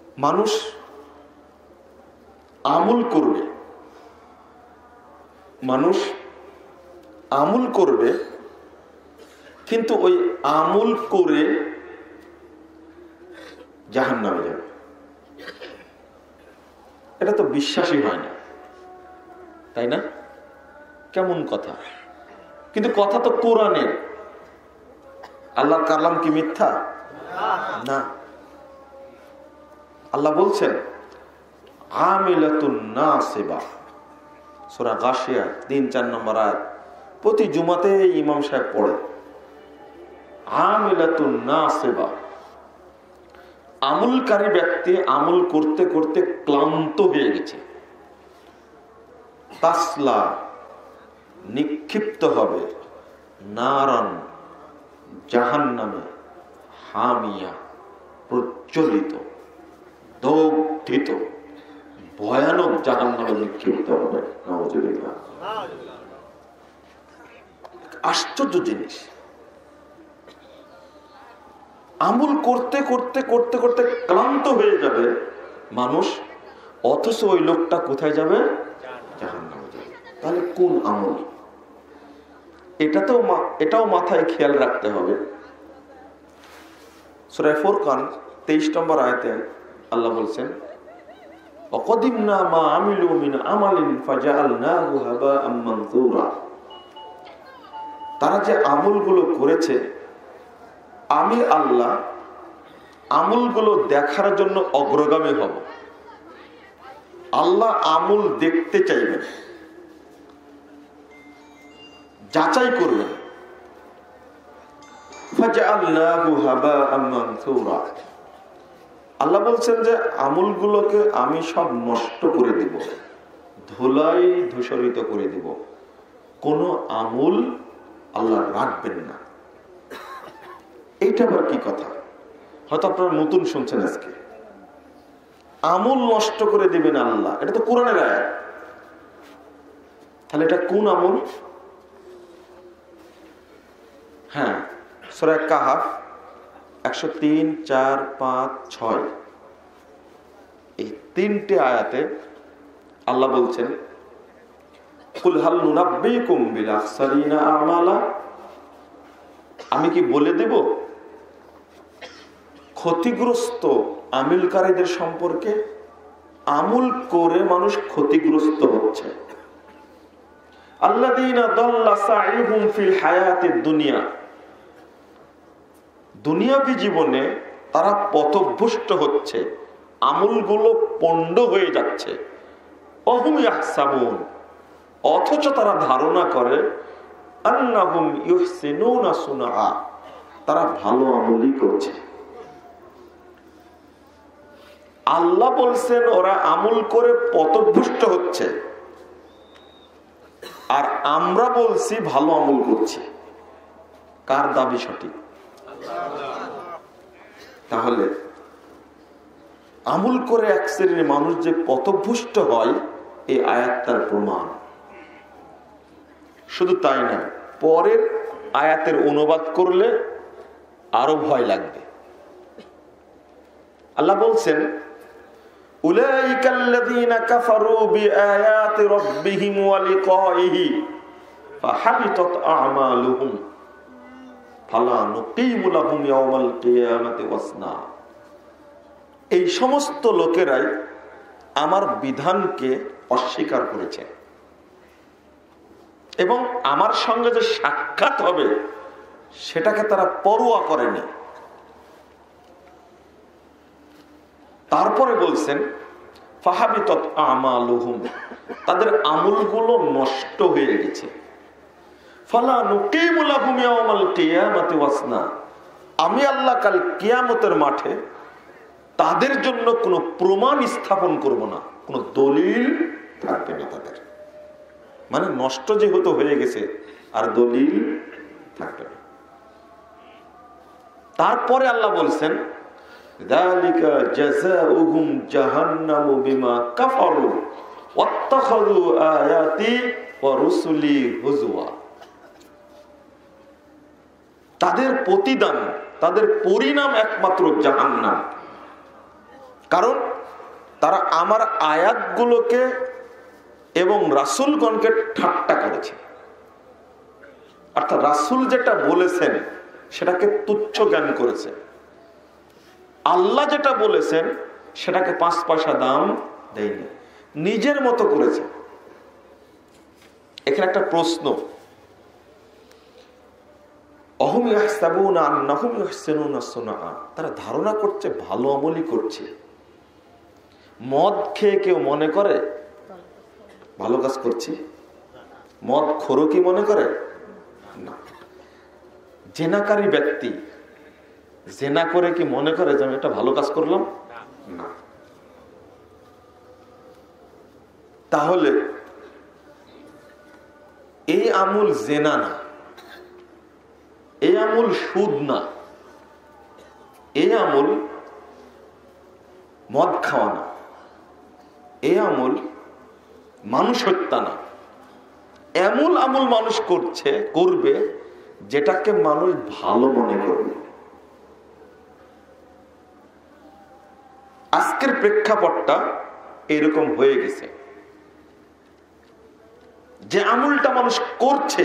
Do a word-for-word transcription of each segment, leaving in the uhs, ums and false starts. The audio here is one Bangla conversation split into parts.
মানুষ আমল করবে, মানুষ আমল করবে, কিন্তু ওই আমল করে জাহান্নামে যাবে। এটা তো বিশ্বাসই হয় না, তাই না? কেমন কথা? কিন্তু কথা তো কোরআনের। আল্লাহর কালাম কি মিথ্যা? না। আল্লাহ বলছেন আমিলাতুন নাসিবা, সূরা গাশিয়া তিন চার নম্বর আয়াত। প্রতি জুমাতে ইমাম সাহেব পড়ে আমিলাতুন নাসিবা। আমলকারী ব্যক্তি আমল করতে করতে ক্লান্ত হয়ে গেছে, তাসলা নিক্ষিপ্ত হবে নারান জাহান্নামে, হামিয়া প্রজ্বলিত দগ্ধিত ভয়ানক জাহান্নামে নিক্ষিপ্ত হবে। নাউযুবিল্লাহ। আশ্চর্য জিনিস, আমল করতে করতে করতে করতে ক্লান্ত হয়ে যাবে মানুষ, অথচ ওই লোকটা কোথায় যাবে? জাহান্নামে যাবে। তাহলে কোন আমল? এটাতেও এটাও মাথায় খেয়াল রাখতে হবে। সূরা ফুরকান তেইশ নম্বর আয়াতে আল্লাহ বলছেন ওয়াকাদিমনা মা আমিলু মিন আমালিন ফাজআলনাহু হাবাআম মানসুরা। তারা যে আমলগুলো করেছে আমি আল্লাহ আমলগুলো দেখার জন্য অগ্রগামী হব। আল্লাহ আমল দেখতে চাইবেন, যাচাই করবেন। ফাজআলনাহু হাবাআম মানসুরা। আল্লাহ বলছেন যে আমলগুলোকে আমি সব নষ্ট করে দিব, ধুলাই ধূসরিত করে দিব, কোন আমল আল্লাহ রাখবেন না। এইটা আবার কি কথা? হয়তো আপনারা নতুন শুনছেন আজকে। আমল নষ্ট করে দিবেন আল্লাহ, এটা তো কোরআনের আয়াত। তাহলে এটা কোন আমল? হ্যাঁ, সূরা কাহাফ একশো তিন চার পাঁচ ছয় এই তিনটে আয়াতে আল্লাহ বলছেন কুল হাল নুনাব্বিকুম বিল আখসারিনা আমালা। আমি কি বলে দেব ক্ষতিগ্রস্ত আমলকারীদের সম্পর্কে? আমল করে মানুষ ক্ষতিগ্রস্ত হচ্ছে। আল্লাযীনা দাল্লা সাইহুম ফিল হায়াতিদ দুনিয়া, দুনিয়াবী জীবনে তারা পথভ্রষ্ট হচ্ছে, আমলগুলো পণ্ড হয়ে যাচ্ছে। অহুম ইয়াহসাবুন, অথচ তারা ধারণা করে আন্নাহুম ইউহসিনুনা সুনআ, তারা ভালো আমলই করছে। আল্লাহ বলছেন ওরা আমল করে পথভ্রষ্ট হচ্ছে, আর আমরা বলছি ভালো আমল করছি। কার দাবি সঠিক? তাহলে আমল করে এক শ্রেণীর মানুষ যে পথভ্রষ্ট হয়, এই আয়াত তার প্রমাণ। শুধু তাই না, পরের আয়াতের অনুবাদ করলে আরো ভয় লাগবে। আল্লাহ বলছেন উলাইকাল্লাযীনা কাফারু বিআয়াতি রাব্বিহিম ওয়া লিকাইহি ফাহাবিতাত আ'মালুহুম ফালা নুকিমু লাহুম ইয়াওমাল কিয়ামাতি ওয়াসনা। এই সমস্ত লোকেরাই আমার বিধানকে অস্বীকার করেছে এবং আমার সঙ্গে যে সাক্ষাৎ হবে সেটাকে তারা পরোয়া করেনি। তারপরে বলছেন ফাহাবিতাত আমালুহুম, তাদের আমলগুলো নষ্ট হয়ে গেছে। ফালা নুকিমু লাহুম ইয়াওমাল কিয়ামাতি ওয়াসনা, আমি আল্লাহ কাল কিয়ামতের মাঠে তাদের জন্য কোনো প্রমাণ স্থাপন করব না, কোনো দলিল থাকবে না তাদের। মানে নষ্ট যেহেতু হয়ে গেছে আর দলিল থাকবে না। তারপরে আল্লাহ বলছেন যালিকা জাযাউহুম জাহান্নামু বিমা কাফারু ওয়াত্তাখাযু আয়াতি ওয়া রুসুলি হুজওয়া। তাদের প্রতিদান, তাদের পরিণাম একমাত্র জাহান্নাম। কারণ তারা আমার আয়াতগুলোকে এবং রাসূলগণকে ঠাট্টা করেছে, অর্থাৎ রাসূল যেটা বলেছেন সেটাকে তুচ্ছ জ্ঞান করেছে, আল্লাহ যেটা বলেছেন সেটাকে পাঁচ পয়সা দাম দেয়নি, নিজের মতো করেছে। এখানে একটা প্রশ্ন, অহুম ইয়াহসাবুনা আন্নাহুম ইউহসিনুনা সুনআ, তারা ধারণা করছে ভালো আমলই করছে। মদ খেয়ে কেউ মনে করে ভালো কাজ করছি? মদ খোরও কি মনে করে? না। জেনাকারী ব্যক্তি জেনা করে কি মনে করে যে আমি একটা ভালো কাজ করলাম? না। তাহলে এই আমল জেনা না, এই আমল সুদ না, এই আমল মদ খাওয়া না, এই আমল মানুষ হত্যা না। এমন আমল মানুষ করছে করবে যেটাকে মানুষ ভালো মনে করবে। আজকের প্রেক্ষাপটটা এরকম হয়ে গেছে যে আমলটা মানুষ করছে,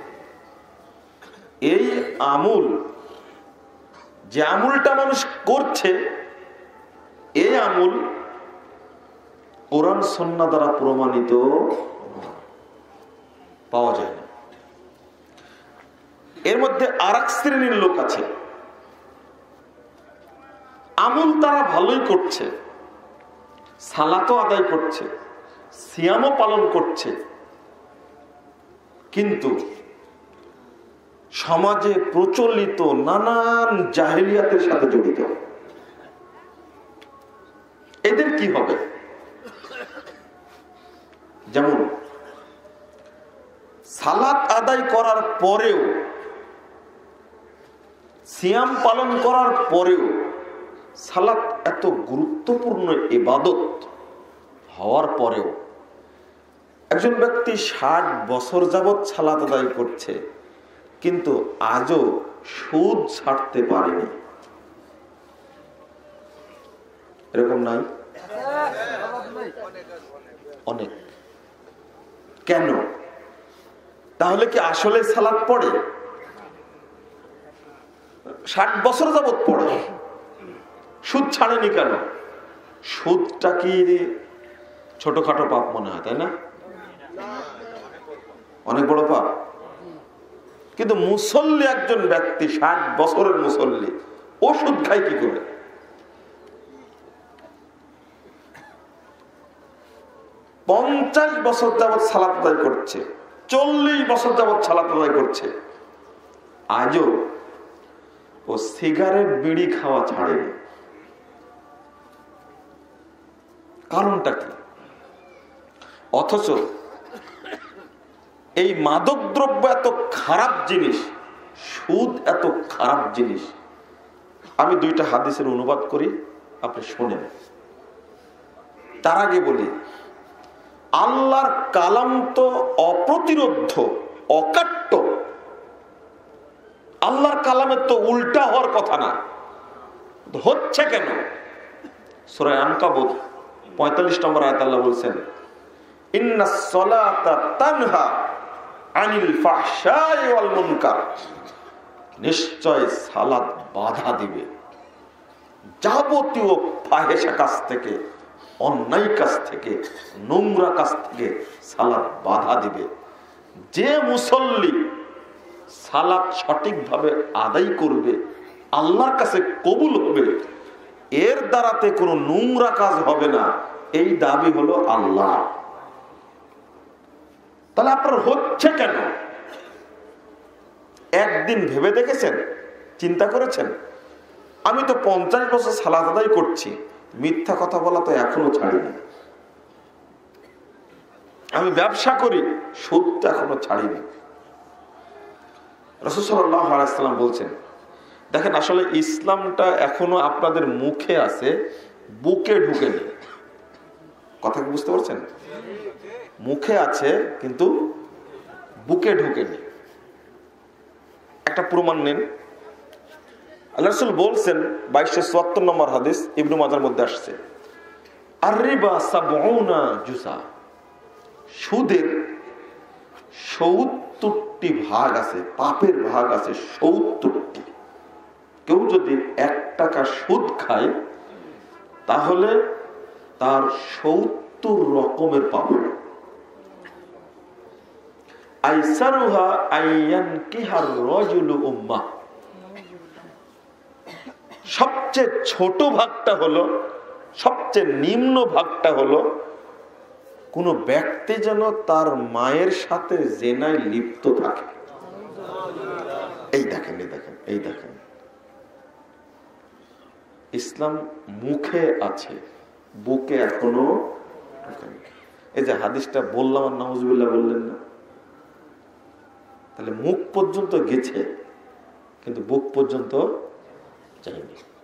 এই আমল যে আমলটা মানুষ করছে এই আমল কোরআন সুন্নাহ দ্বারা প্রমাণিত পাওয়া যায় না। এর মধ্যে আরেক শ্রেণীর লোক আছে, আমল তারা ভালোই করছে, সালাতও আদায় করছে, সিয়ামও পালন করছে, কিন্তু সমাজে প্রচলিত নানান জাহেলিয়াতের সাথে জড়িত। এদের কি হবে? যেমন সালাত আদায় করার পরেও, সিয়াম পালন করার পরেও, সালাত এত গুরুত্বপূর্ণ ইবাদত হওয়ার পরেও একজন ব্যক্তি ষাট বছর যাবৎ সালাত আদায় করছে কিন্তু আজও সুদ ছাড়তে পারেনি। এরকম নাই? অনেক। কেন? তাহলে কি আসলে সালাত পড়ে? ষাট বছর যাবৎ পড়ে, সুদ ছাড়েনি কেন? সুদটা কি ছোটখাটো পাপ মনে হয়, তাই না? অনেক বড় পাপ। কিন্তু মুসল্লি একজন ব্যক্তি, ষাট বছরের মুসল্লি, ও সুদ খায় কি করে? পঞ্চাশ বছর যাবৎ সালাত আদায় করছে, চল্লিশ বছর যাবৎ সালাত আদায় করছে, আজও ও সিগারেট বিড়ি খাওয়া ছাড়েনি। কারণটা কি? অথচ এই মাদক দ্রব্য এত খারাপ জিনিস, সুদ এত খারাপ জিনিস। আমি দুইটা হাদিসের অনুবাদ করি, আপনি শোনেন। তার আগে বলি, আল্লাহর কালাম তো অপ্রতিরোধ্য, অকাট্য। আল্লাহর কালামের তো উল্টা হওয়ার কথা না, হচ্ছে কেন? সূরা আনকাবুত পঁয়তাল্লিশ নম্বর আয়াত আল্লাহ বলছেন, ইন্নাস সালাতা তানহা আনিল ফাহশাই ওয়াল মুনকার, নিশ্চয় সালাত বাধা দিবে যাবতীয় ফাহেশা কাজ থেকে, অন্যায় কাজ থেকে, নোংরা কাজ থেকে সালাত বাধা দিবে। যে মুসল্লি সালাত সঠিকভাবে আদায় করবে, আল্লাহর কাছে কবুল হবে, এর দ্বারাতে কোনো নোংরা কাজ হবে না, এই দাবি হলো আল্লাহ। তাহলে আপনার হচ্ছে কেন? একদিন ভেবে দেখেছেন, চিন্তা করেছেন? আমি তো পঞ্চাশ বছর সালাত আদায় করছি, মিথ্যা কথা বলা তো এখনো ছাড়িনি। আমি ব্যবসা করি, সুদটা এখনো ছাড়িনি। রাসূল সাল্লাল্লাহু আলাইহি ওয়াসাল্লাম বলছেন, দেখেন আসলে ইসলামটা এখনো আপনাদের মুখে আছে, বুকে ঢুকেনি। কথা কি বুঝতে পারছেন? মুখে আছে কিন্তু বুকে ঢুকেনি। একটা প্রমাণ নেন। আল্লাহ রাসূল বলছেন, বাইশশো চুয়াত্তর নম্বর হাদিস, ইবনে মাজার মধ্যে আসছে, আর রিবা সাবউনা জুসা, সুদের সত্তরটি ভাগ আছে, পাপের ভাগ আছে সত্তরটি। কেউ যদি এক টাকা সুদ খায় তাহলে তার সত্তর রকমের পাপ। আইসারুহা আইয়ানকিহার রাজুলু উম্মাহ, সবচেয়ে ছোট ভাগটা হলো, সবচেয়ে নিম্ন ভাগটা হলো কোন ব্যক্তি যেন তার মায়ের সাথে জেনায় লিপ্ত থাকে। এই দেখেন, এই দেখেন, এই দেখেন, ইসলাম মুখে আছে, বুকে এখনো। এই যে হাদিসটা বললাম আর নাউজুবিল্লাহ বললেন না, তাহলে মুখ পর্যন্ত গেছে কিন্তু বুক পর্যন্ত যায়নি।